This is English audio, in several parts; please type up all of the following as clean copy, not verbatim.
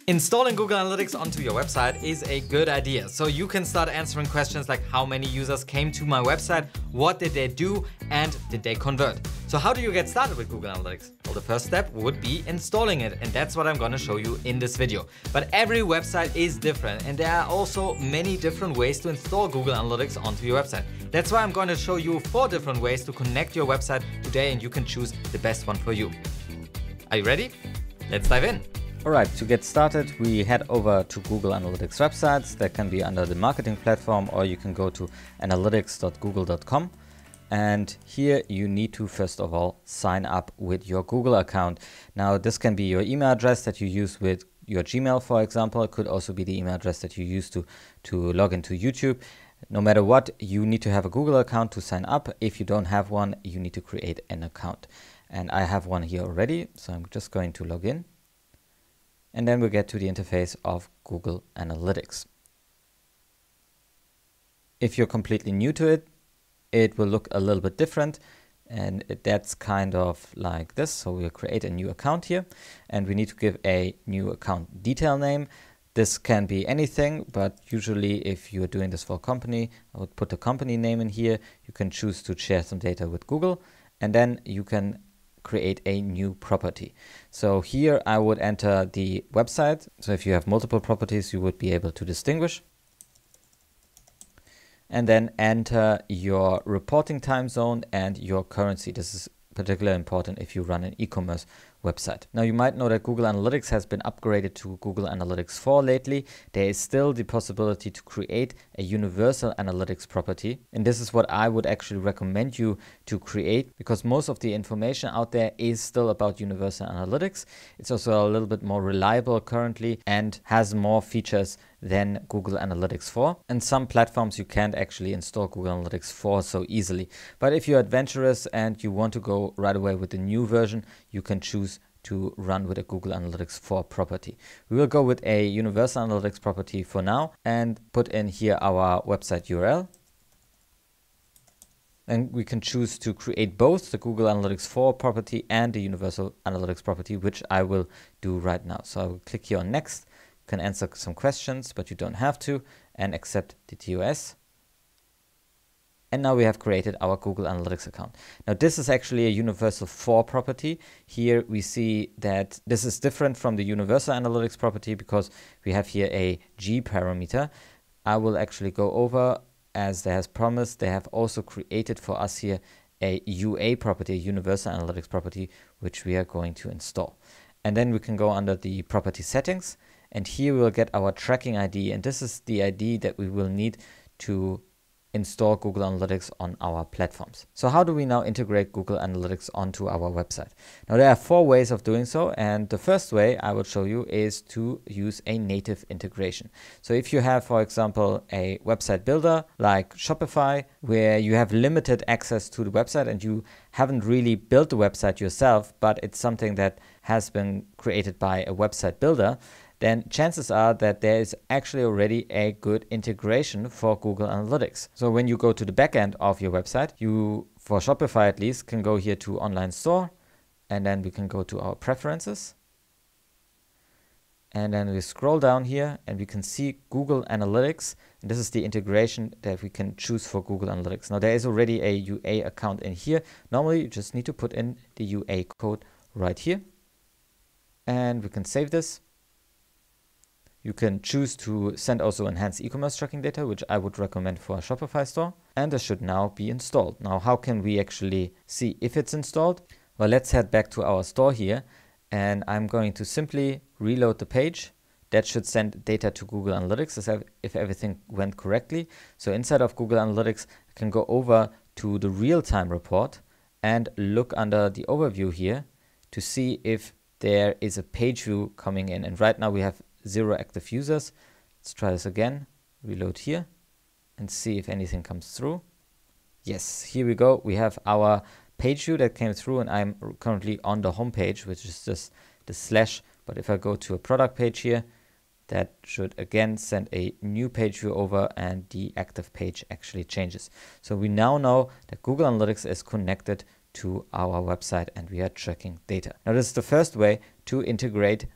Installing Google Analytics onto your website is a good idea. So you can start answering questions like how many users came to my website, what did they do, and did they convert? So how do you get started with Google Analytics? Well, the first step would be installing it, and that's what I'm gonna show you in this video. But every website is different, and there are also many different ways to install Google Analytics onto your website. That's why I'm going to show you 4 different ways to connect your website today, and you can choose the best one for you. Are you ready? Let's dive in. Alright, to get started, we head over to Google Analytics websites. That can be under the marketing platform, or you can go to analytics.google.com. And here you need to first of all sign up with your Google account. Now this can be your email address that you use with your Gmail, for example. It could also be the email address that you use to log into YouTube. No matter what, you need to have a Google account to sign up. If you don't have one, you need to create an account. And I have one here already, so I'm just going to log in. And then we'll get to the interface of Google Analytics. If you're completely new to it, it will look a little bit different, and that's kind of like this. So we'll create a new account here, and we need to give a new account detail name. This can be anything, but usually if you're doing this for a company, I would put the company name in here. You can choose to share some data with Google, and then you can create a new property. So here I would enter the website. So if you have multiple properties, you would be able to distinguish. And then enter your reporting time zone and your currency. This is particularly important if you run an e-commerce website. Now you might know that Google Analytics has been upgraded to Google Analytics 4 lately. There is still the possibility to create a universal analytics property. And this is what I would actually recommend you to create, because most of the information out there is still about universal analytics. It's also a little bit more reliable currently and has more features than Google Analytics 4. And some platforms you can't actually install Google Analytics 4 so easily. But if you're adventurous and you want to go right away with the new version, you can choose to run with a Google Analytics 4 property. We will go with a universal analytics property for now and put in here our website URL. And we can choose to create both the Google Analytics 4 property and the universal analytics property, which I will do right now. So I will click here on next. You can answer some questions, but you don't have to, and accept the TOS. And now we have created our Google Analytics account. Now this is actually a universal 4 property. Here we see that this is different from the universal analytics property because we have here a G parameter. I will actually go over, as they has promised, they have also created for us here a UA property, a universal analytics property, which we are going to install. And then we can go under the property settings, and here we'll get our tracking ID, and this is the ID that we will need to install Google Analytics on our platforms. So how do we now integrate Google Analytics onto our website? Now there are 4 ways of doing so, and the first way I will show you is to use a native integration. So if you have, for example, a website builder like Shopify, where you have limited access to the website and you haven't really built the website yourself, but it's something that has been created by a website builder, then chances are that there is actually already a good integration for Google Analytics. So when you go to the backend of your website, you, for Shopify at least, can go here to Online Store, and then we can go to our preferences. And then we scroll down here and we can see Google Analytics. And this is the integration that we can choose for Google Analytics. Now there is already a UA account in here. Normally you just need to put in the UA code right here. And we can save this. You can choose to send also enhanced e-commerce tracking data, which I would recommend for a Shopify store. And this should now be installed. Now, how can we actually see if it's installed? Well, let's head back to our store here. And I'm going to simply reload the page. That should send data to Google Analytics if everything went correctly. So inside of Google Analytics, I can go over to the real-time report and look under the overview here to see if there is a page view coming in. And right now we have 0 active users. Let's try this again. Reload here and see if anything comes through. Yes, here we go. We have our page view that came through, and I'm currently on the home page, which is just the slash. But if I go to a product page here, that should again send a new page view over, and the active page actually changes. So we now know that Google Analytics is connected to our website and we are tracking data. Now this is the first way to integrate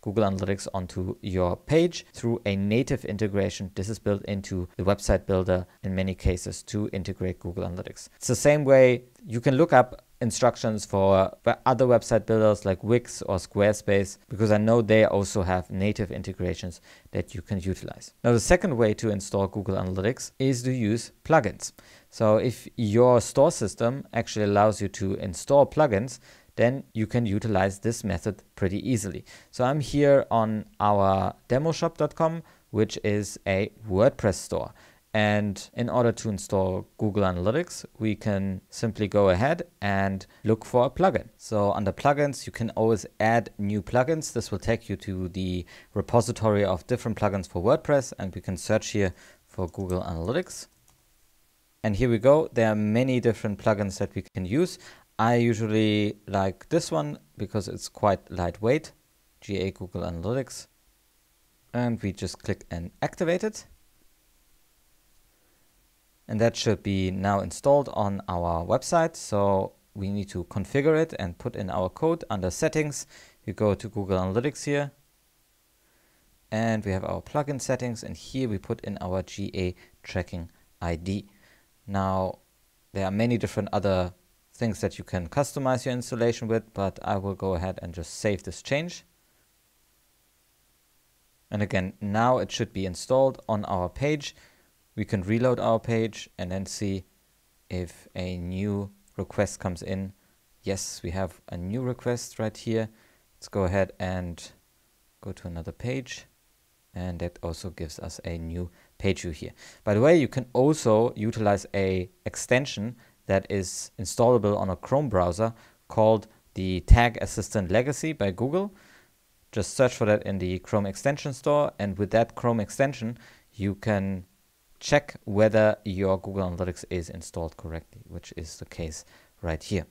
Google Analytics onto your page through a native integration. This is built into the website builder in many cases to integrate Google Analytics. It's the same way you can look up instructions for other website builders like Wix or Squarespace, because I know they also have native integrations that you can utilize. Now, the second way to install Google Analytics is to use plugins. So if your store system actually allows you to install plugins, then you can utilize this method pretty easily. So I'm here on our demoshop.com, which is a WordPress store. And in order to install Google Analytics, we can simply go ahead and look for a plugin. So under plugins, you can always add new plugins. This will take you to the repository of different plugins for WordPress, and we can search here for Google Analytics. And here we go. There are many different plugins that we can use. I usually like this one because it's quite lightweight, GA Google Analytics. And we just click and activate it. And that should be now installed on our website. So we need to configure it and put in our code. Under settings, you go to Google Analytics here. And we have our plugin settings. And here we put in our GA tracking ID. Now, there are many different other things that you can customize your installation with, but I will go ahead and just save this change. And again, now it should be installed on our page. We can reload our page and then see if a new request comes in. Yes, we have a new request right here. Let's go ahead and go to another page. And that also gives us a new page view here. By the way, you can also utilize a extension that is installable on a Chrome browser called the Tag Assistant Legacy by Google. Just search for that in the Chrome extension store. And with that Chrome extension, you can check whether your Google Analytics is installed correctly, which is the case right here.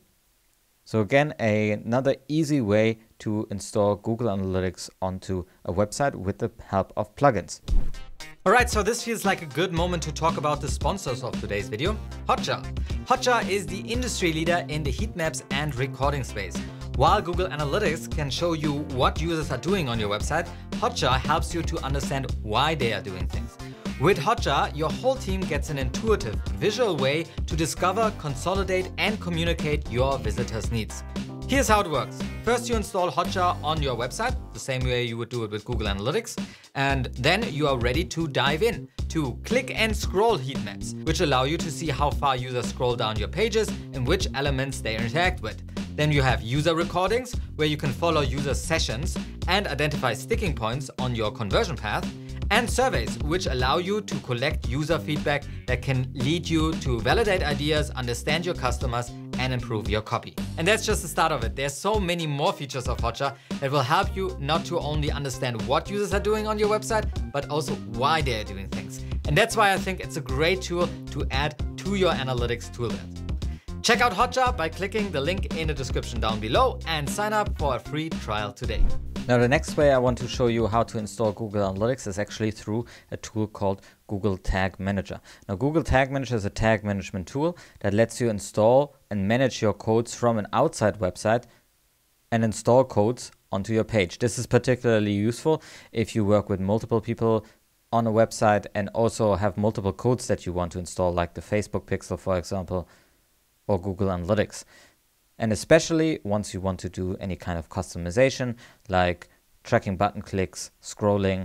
So again, another easy way to install Google Analytics onto a website with the help of plugins. Alright, so this feels like a good moment to talk about the sponsors of today's video, Hotjar. Hotjar is the industry leader in the heat maps and recording space. While Google Analytics can show you what users are doing on your website, Hotjar helps you to understand why they are doing things. With Hotjar, your whole team gets an intuitive, visual way to discover, consolidate, and communicate your visitors' needs. Here's how it works. First, you install Hotjar on your website, the same way you would do it with Google Analytics. And then you are ready to dive in to click and scroll heat maps, which allow you to see how far users scroll down your pages and which elements they interact with. Then you have user recordings, where you can follow user sessions and identify sticking points on your conversion path. And surveys, which allow you to collect user feedback that can lead you to validate ideas, understand your customers, and improve your copy. And that's just the start of it. There's so many more features of Hotjar that will help you not to only understand what users are doing on your website, but also why they're doing things. And that's why I think it's a great tool to add to your analytics toolkit. Check out Hotjar by clicking the link in the description down below and sign up for a free trial today. Now, the next way I want to show you how to install Google Analytics is actually through a tool called Google Tag Manager. Now, Google Tag Manager is a tag management tool that lets you install and manage your codes from an outside website and install codes onto your page. This is particularly useful if you work with multiple people on a website and also have multiple codes that you want to install, like the Facebook pixel, for example, or Google Analytics. And especially once you want to do any kind of customization, like tracking button clicks, scrolling,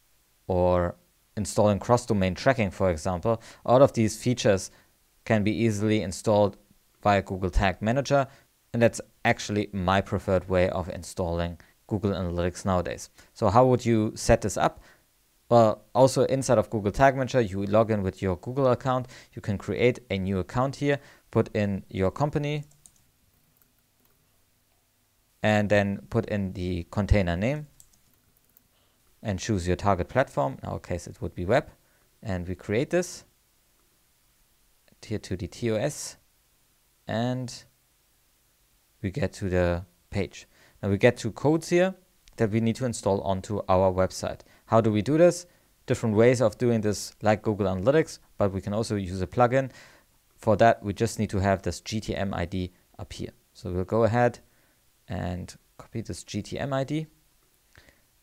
or installing cross-domain tracking, for example, all of these features can be easily installed via Google Tag Manager. And that's actually my preferred way of installing Google Analytics nowadays. So how would you set this up? Well, also inside of Google Tag Manager, you log in with your Google account. You can create a new account here, put in your company, and then put in the container name and choose your target platform. In our case, it would be web. And we create this here to the TOS, and we get to the page. Now we get to codes here that we need to install onto our website. How do we do this? Different ways of doing this, like Google Analytics, but we can also use a plugin. For that, we just need to have this GTM ID up here. So we'll go ahead and copy this GTM ID.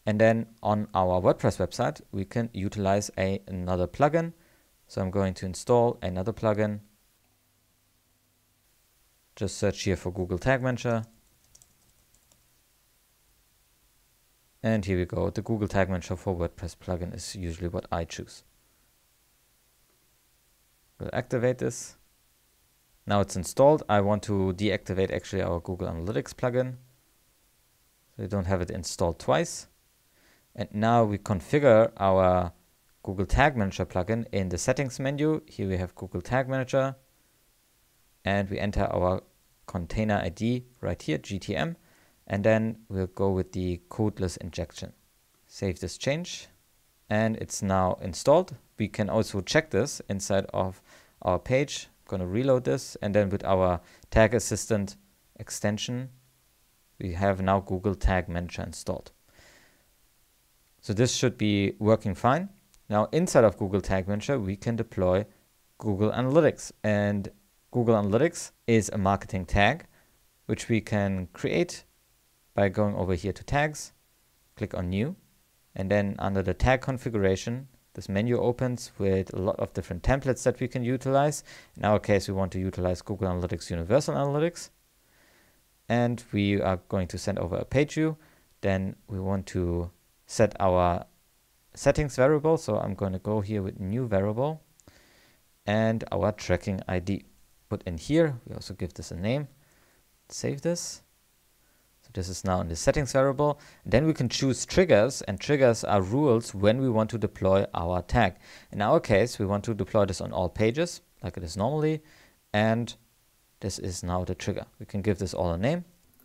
And then on our WordPress website, we can utilize another plugin. So I'm going to install another plugin. Just search here for Google Tag Manager. And here we go. The Google Tag Manager for WordPress plugin is usually what I choose. We'll activate this. Now it's installed. I want to deactivate actually our Google Analytics plugin, so you don't have it installed twice. And now we configure our Google Tag Manager plugin in the settings menu. Here we have Google Tag Manager, and we enter our container ID right here, GTM, and then we'll go with the codeless injection. Save this change, and it's now installed. We can also check this inside of our page. I'm going to reload this, and then with our Tag Assistant extension, we have now Google Tag Manager installed. So this should be working fine. Now inside of Google Tag Manager, we can deploy Google Analytics, and Google Analytics is a marketing tag which we can create by going over here to tags, click on new, and then under the tag configuration, this menu opens with a lot of different templates that we can utilize. In our case, we want to utilize Google Analytics Universal Analytics, and we are going to send over a page view. Then we want to set our settings variable. So I'm going to go here with new variable and our tracking ID. Put in here, we also give this a name. Save this. So this is now in the settings variable. And then we can choose triggers, and triggers are rules when we want to deploy our tag. In our case, we want to deploy this on all pages like it is normally, and this is now the trigger. We can give this all a name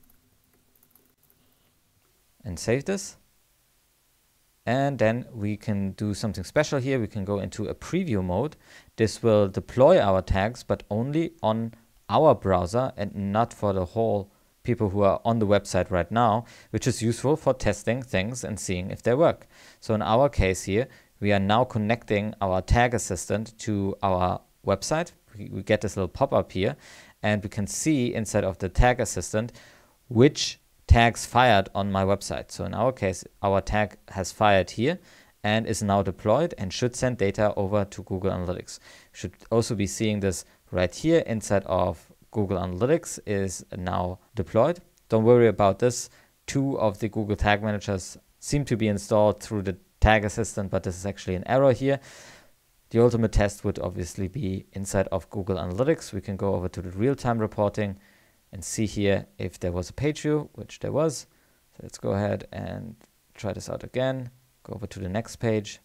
and save this. And then we can do something special here. We can go into a preview mode. This will deploy our tags, but only on our browser and not for the whole people who are on the website right now, which is useful for testing things and seeing if they work. So in our case here, we are now connecting our Tag Assistant to our website. We get this little pop-up here, and we can see inside of the Tag Assistant which tags fired on my website. So in our case, our tag has fired here and is now deployed and should send data over to Google Analytics. You should also be seeing this right here inside of Google Analytics is now deployed. Don't worry about this. 2 of the Google Tag Managers seem to be installed through the Tag Assistant, but this is actually an error here. The ultimate test would obviously be inside of Google Analytics. We can go over to the real-time reporting and see here if there was a page view, which there was. So let's go ahead and try this out again. Go over to the next page.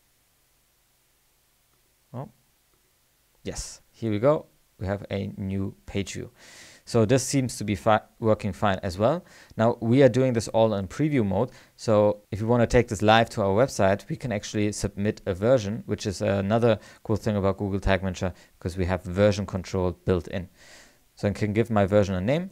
Oh, yes, here we go. We have a new page view. So this seems to be working fine as well. Now we are doing this all in preview mode. So if you want to take this live to our website, we can actually submit a version, which is another cool thing about Google Tag Manager, because we have version control built in. So I can give my version a name.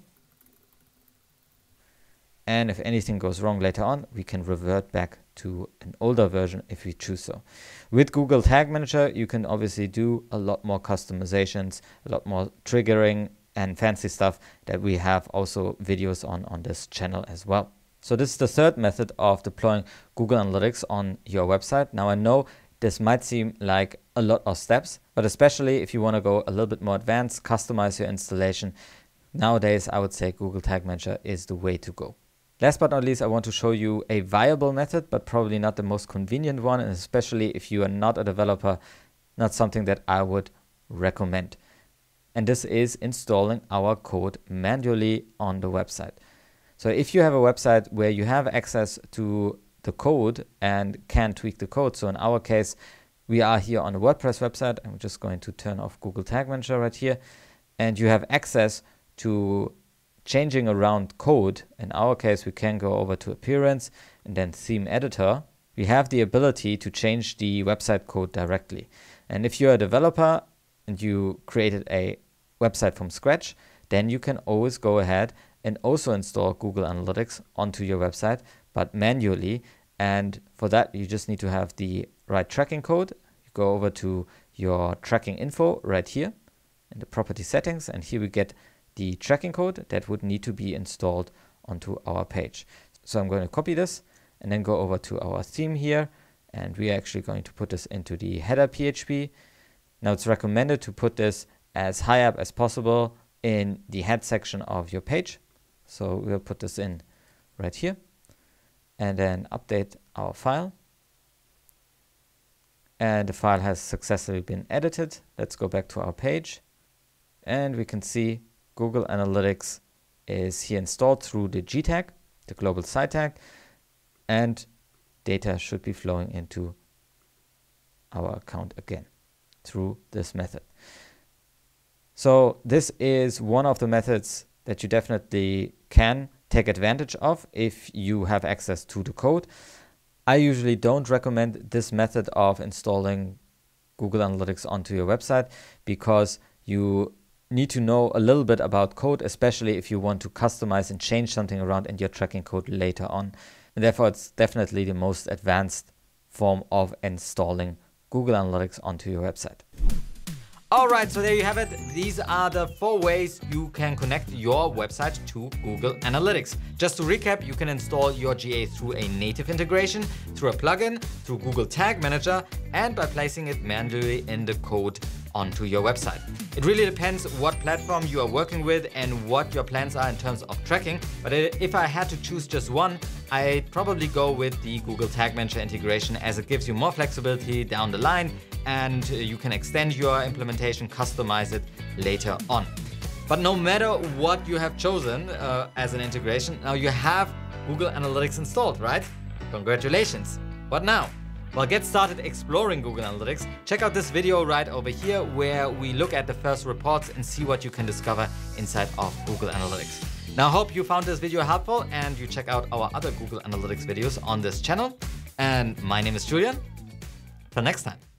And if anything goes wrong later on, we can revert back to an older version if we choose so. With Google Tag Manager, you can obviously do a lot more customizations, a lot more triggering and fancy stuff that we have also videos on this channel as well. So this is the third method of deploying Google Analytics on your website. Now I know this might seem like a lot of steps, but especially if you want to go a little bit more advanced, customize your installation, nowadays I would say Google Tag Manager is the way to go. Last but not least, I want to show you a viable method, but probably not the most convenient one, and especially if you are not a developer, not something that I would recommend. And this is installing our code manually on the website. So if you have a website where you have access to the code and can tweak the code, so in our case, we are here on a WordPress website. I'm just going to turn off Google Tag Manager right here, and you have access to changing around code. In our case, we can go over to Appearance and then Theme Editor. We have the ability to change the website code directly. And if you're a developer and you created a website from scratch, then you can always go ahead and also install Google Analytics onto your website, but manually. And for that, you just need to have the right tracking code. You go over to your tracking info right here in the property settings, and here we get the tracking code that would need to be installed onto our page. So I'm going to copy this and then go over to our theme here. And we are actually going to put this into the header PHP. Now it's recommended to put this as high up as possible in the head section of your page. So we'll put this in right here and then update our file. And the file has successfully been edited. Let's go back to our page and we can see Google Analytics is here installed through the G tag, the global site tag, and data should be flowing into our account again through this method. So this is one of the methods that you definitely can take advantage of if you have access to the code. I usually don't recommend this method of installing Google Analytics onto your website because you need to know a little bit about code, especially if you want to customize and change something around in your tracking code later on. And therefore, it's definitely the most advanced form of installing Google Analytics onto your website. Alright, so there you have it. These are the 4 ways you can connect your website to Google Analytics. Just to recap, you can install your GA through a native integration, through a plugin, through Google Tag Manager, and by placing it manually in the code onto your website. It really depends what platform you are working with and what your plans are in terms of tracking, but if I had to choose just one, I'd probably go with the Google Tag Manager integration, as it gives you more flexibility down the line and you can extend your implementation, customize it later on. But no matter what you have chosen as an integration, now you have Google Analytics installed, right? Congratulations. What now? Well, get started exploring Google Analytics. Check out this video right over here where we look at the first reports and see what you can discover inside of Google Analytics. Now, I hope you found this video helpful and you check out our other Google Analytics videos on this channel. And my name is Julian. Till next time.